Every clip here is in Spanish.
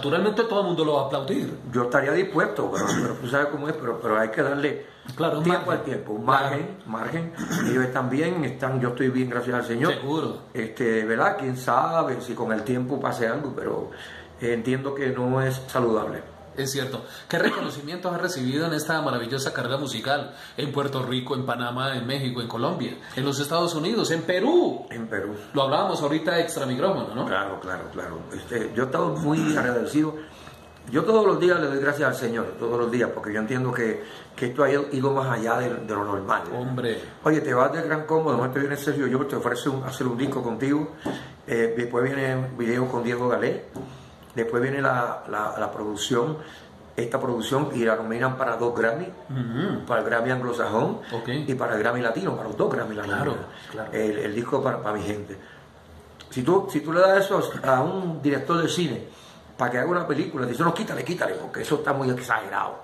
naturalmente todo el mundo lo va a aplaudir. Yo estaría dispuesto, pero tú sabes cómo es, pero hay que darle tiempo al tiempo, margen. Ellos están bien, yo estoy bien, gracias al Señor. Seguro. ¿Verdad? Quién sabe si con el tiempo pase algo, pero entiendo que no es saludable. Es cierto. ¿Qué reconocimientos has recibido en esta maravillosa carrera musical? En Puerto Rico, en Panamá, en México, en Colombia, en los Estados Unidos, en Perú. En Perú. Lo hablábamos ahorita extra micrófono, ¿no? Claro. Yo he estado muy agradecido. Yo todos los días le doy gracias al Señor, todos los días, porque yo entiendo que esto ha ido más allá de lo normal. Hombre. Oye, te vas del Gran Combo, después te viene Sergio, yo te ofrezco hacer un disco contigo, después viene un video con Diego Galé, después viene la producción, esta producción, y la nominan para 2 Grammy, para el Grammy anglosajón y para el Grammy latino, para los 2 Grammy latinos. Claro. El disco para mi gente. Si tú le das eso a un director de cine para que haga una película, dice, no, quítale, porque eso está muy exagerado.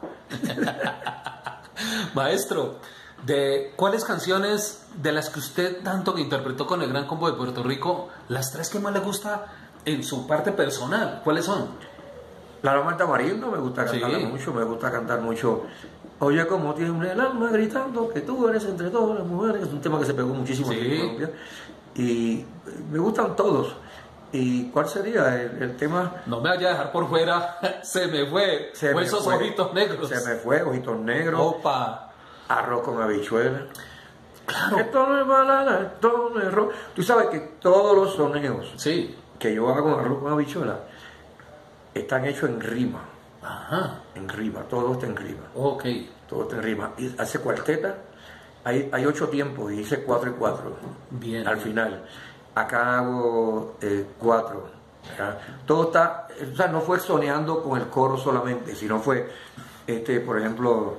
Maestro, ¿de cuáles canciones de las que usted tanto que interpretó con el Gran Combo de Puerto Rico, las 3 que más le gusta en su parte personal, cuáles son? La Loma del Tamarindo me gusta cantarla mucho, me gusta cantar mucho. Oye, como tiene el alma gritando que tú eres entre todas las mujeres, es un tema que se pegó muchísimo aquí en Colombia. Y me gustan todos. ¿Y cuál sería el tema? No me vaya a dejar por fuera, se me fue. Esos ojitos negros. Se me fue, ojitos negros. Opa. Arroz con habichuela. Claro. Esto no es balada, esto no es rock. Tú sabes que todos los soneos que yo hago con arroz con habichuela están hechos en rima. Ajá. En rima, todo está en rima. Ok. Todo está en rima. Y hace cuarteta, hay 8 tiempos y hice 4 y 4. Bien. Al final. Acá hago 4. Todo está, o sea, no fue soneando con el coro solamente, sino fue, por ejemplo,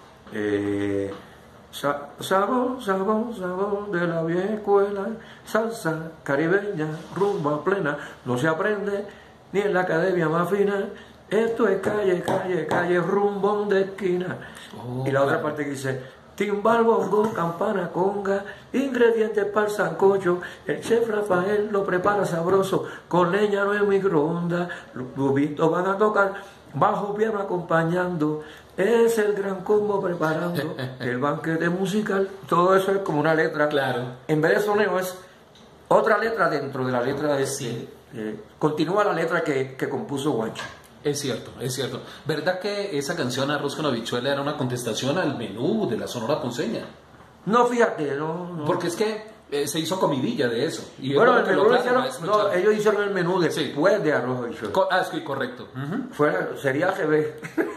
sabor de la vieja escuela, salsa caribeña, rumba plena, no se aprende ni en la academia más fina, esto es calle, rumbón de esquina. Y la otra parte que dice, timbal, bongo, campana, conga, ingredientes para el sancocho, el chef Rafael lo prepara sabroso, con leña no es microondas, los tubitos van a tocar, bajo piano acompañando, es el Gran Combo preparando el banquete musical. Todo eso es como una letra. Claro. En vez de soneo es otra letra dentro de la letra de continúa la letra que compuso Juancho. Es cierto, es cierto. ¿Verdad que esa canción Arroz con habichuela era una contestación al menú de la Sonora Ponceña? No, fíjate, no. Porque es que se hizo comidilla de eso. Y bueno, el menú ellos hicieron el menú después de arroz habichuela. Es que correcto. Sería al revés.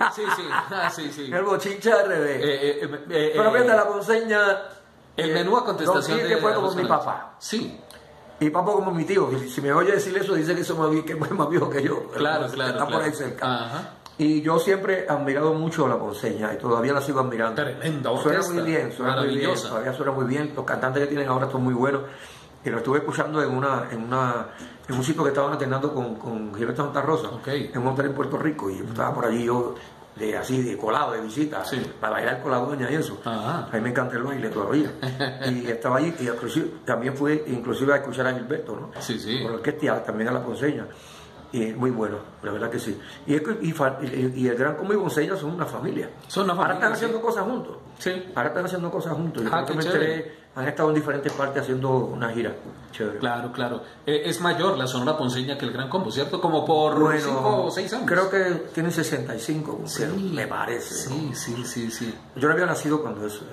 Sí. El bochinche al revés. Pero fíjate, la Ponceña... el menú a contestación que fue como mi papá. Sí. Y papá como mi tío, si me oye decir eso, dice que es más viejo que yo. Claro. Está por ahí cerca. Ajá. Y yo siempre he admirado mucho a la Ponceña y todavía la sigo admirando. Tremenda orquesta. Suena muy bien, todavía suena muy bien. Los cantantes que tienen ahora son muy buenos. Y lo estuve escuchando en un sitio que estaban atendiendo con Gilberto Santa Rosa, en un hotel en Puerto Rico. Y estaba por allí yo de colado, de visita, para bailar con la doña y eso. Ajá. A mí me encanta el baile todavía. Y estaba allí, y también fue inclusive a escuchar a Gilberto, ¿no? Sí. Con la orquesta, también a la Ponceña. Y muy bueno, la verdad que sí. Y el Gran Combo y Ponceña son una familia. Ahora están haciendo cosas juntos. Sí. Ahora están haciendo cosas juntos. Yo creo que me enteré, han estado en diferentes partes haciendo una gira. Chévere. Claro. Es mayor la Sonora Ponceña que el Gran Combo, ¿cierto? Como por 5 o 6 años. Creo que tiene 65, me parece. Sí. Yo no había nacido cuando eso.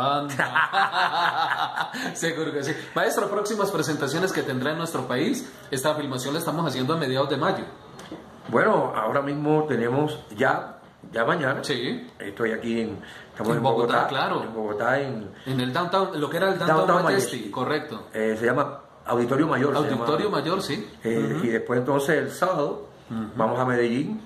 Seguro que sí. Maestro, próximas presentaciones que tendrá en nuestro país. Esta filmación la estamos haciendo a mediados de mayo. Bueno, ahora mismo tenemos ya mañana. Sí. Estoy aquí estamos en Bogotá, claro. En Bogotá, en el downtown, lo que era el downtown Majesty, correcto. Se llama Auditorio Mayor. Auditorio Mayor, sí. Y después entonces el sábado vamos a Medellín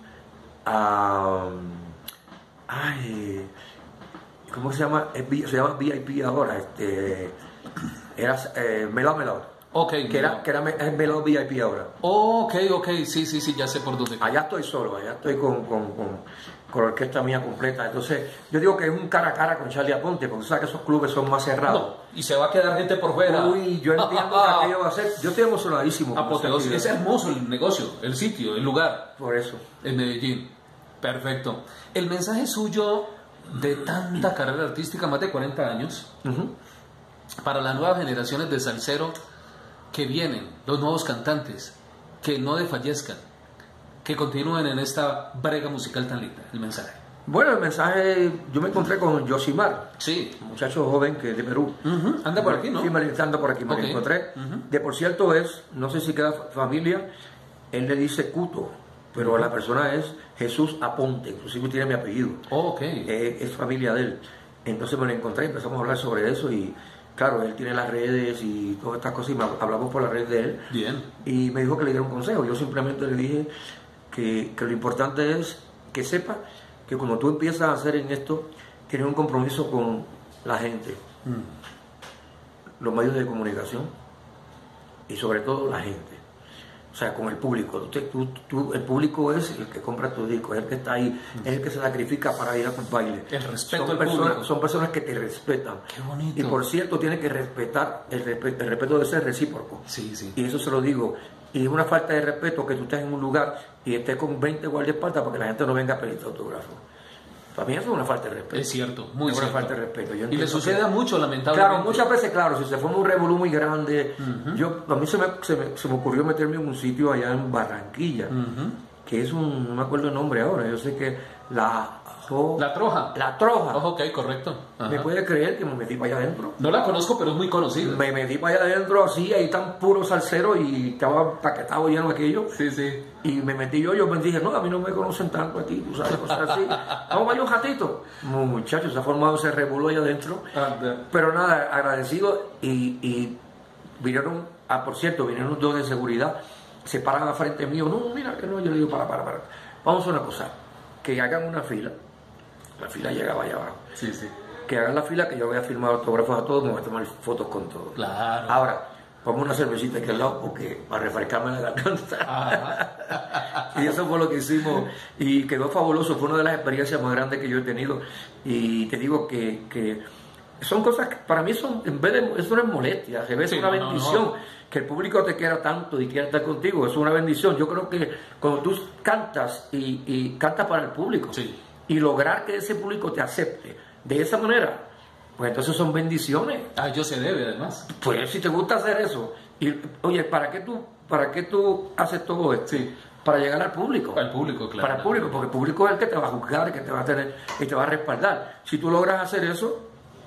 ¿cómo se llama? Se llama VIP ahora. Era Melao. Ok, es Melado VIP ahora. Ok, sí, ya sé por dónde. Allá estoy solo, allá estoy con la orquesta mía completa. Entonces, yo digo que es un cara a cara con Charlie Aponte, porque tú sabes que esos clubes son más cerrados. No, y se va a quedar gente por fuera. Uy, yo entiendo que aquello va a ser. Yo estoy emocionadísimo. Apoteósico. Es hermoso el negocio, el sitio, el lugar. Por eso. En Medellín. Perfecto. El mensaje suyo de tanta carrera artística, más de 40 años, para las nuevas generaciones de salsero que vienen, los nuevos cantantes, que no desfallezcan, que continúen en esta brega musical tan linda, el mensaje. Bueno, el mensaje, yo me encontré con Yosimar, sí, un muchacho joven que es de Perú. Anda por aquí, ¿no? Sí, anda por aquí, me lo encontré. De por cierto no sé si queda familia, él le dice Cuto, pero la persona es Jesús Aponte, inclusive tiene mi apellido. Es familia de él. Entonces me lo encontré, empezamos a hablar sobre eso y claro, él tiene las redes y todas estas cosas y hablamos por la red de él. Bien. Y me dijo que le diera un consejo. Yo simplemente le dije que lo importante es que sepa que cuando tú empiezas a hacer en esto, tienes un compromiso con la gente, los medios de comunicación y sobre todo la gente. O sea, con el público. El público es el que compra tu disco, es el que está ahí, es el que se sacrifica para ir a tus bailes. El respeto al público. Son personas que te respetan. Qué bonito. Y por cierto, tienes que respetar, el respeto debe ser recíproco. Sí. Y eso se lo digo. Y es una falta de respeto que tú estés en un lugar y estés con 20 guardaespaldas para que la gente no venga a pedirte autógrafo. Para mí eso es una falta de respeto. Es cierto, muy es cierto. Una falta de respeto. Y le sucede a mucho, lamentablemente. Claro, muchas veces, claro, si se forma un revolú muy grande. A mí se me ocurrió meterme en un sitio allá en Barranquilla, que es no me acuerdo el nombre ahora, yo sé que La Troja. La Troja. Ok, correcto. ¿Me puede creer que me metí para allá adentro? No la conozco, pero es muy conocida. Me metí para allá adentro así, ahí tan puro salsero y estaba paquetado lleno aquello. Sí. Y me metí yo me dije, no, a mí no me conocen tanto a ti, tú sabes, cosas así. Vamos a ir un ratito. Muchachos, se ha formado ese revuelo allá adentro. Pero nada, agradecido y vinieron, por cierto, vinieron dos de seguridad, se paran a frente mío. No, mira que no, yo le digo, para. Vamos a hacer una cosa, que hagan una fila. La fila llegaba allá abajo. Sí. Que hagan la fila, que yo voy a firmar autógrafos a todos, me voy a tomar fotos con todos. Claro. Ahora, pongo una cervecita aquí al lado porque para refrescarme la garganta. Y eso fue lo que hicimos y quedó fabuloso. Fue una de las experiencias más grandes que yo he tenido. Y te digo que son cosas que para mí son, en vez de, eso no es molestia, a veces es una bendición. Que el público te quiera tanto y quiera estar contigo, es una bendición. Yo creo que cuando tú cantas y cantas para el público y lograr que ese público te acepte de esa manera, pues entonces son bendiciones. Yo se debe además. Pues si te gusta hacer eso, y oye, ¿para qué tú haces todo esto? Para llegar al público. Al público, claro. Para el público, porque el público es el que te va a juzgar, el que te va a tener y te va a respaldar. Si tú logras hacer eso,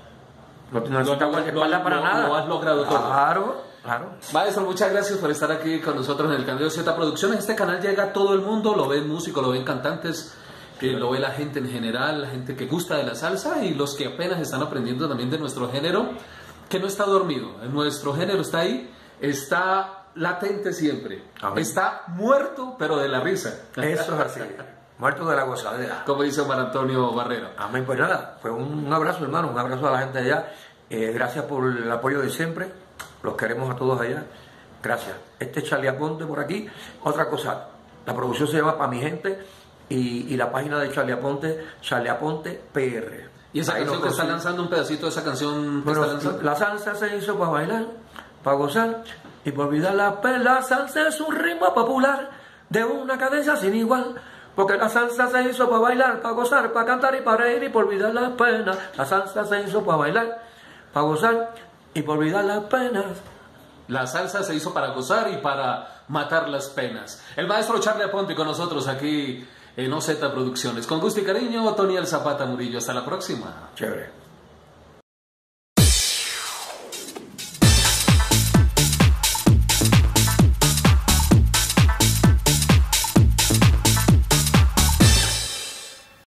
no necesitas guardaespaldas para nada. Lo has logrado todo. Claro. Maestro, muchas gracias por estar aquí con nosotros en el canal de Z Producciones. Este canal llega a todo el mundo, lo ven músicos, lo ven cantantes, lo ve la gente en general, la gente que gusta de la salsa y los que apenas están aprendiendo también de nuestro género, que no está dormido. Nuestro género está ahí, está latente siempre. Amén. Está muerto, pero de la risa. Eso es así. Muerto de la gozadera. Como dice Omar Antonio Barrero. Amén. Pues nada, fue un abrazo, hermano, un abrazo a la gente de allá. Gracias por el apoyo de siempre. Los queremos a todos allá. Gracias. Este es Charlie Aponte por aquí. Otra cosa, la producción se llama Pa' Mi Gente y la página de Charlie Aponte PR. ¿Y esa canción que está lanzando, un pedacito de esa canción que está lanzando? La salsa se hizo para bailar, para gozar y para olvidar la pena. La salsa es un ritmo popular de una cadencia sin igual. Porque la salsa se hizo para bailar, para gozar, para cantar y para reír y para olvidar las penas. La salsa se hizo para bailar, para gozar y para olvidar las penas. La salsa se hizo para gozar y para matar las penas. El maestro Charlie Aponte con nosotros aquí en OZ Producciones. Con gusto y cariño, Tony El Zapata Murillo. Hasta la próxima. Chévere.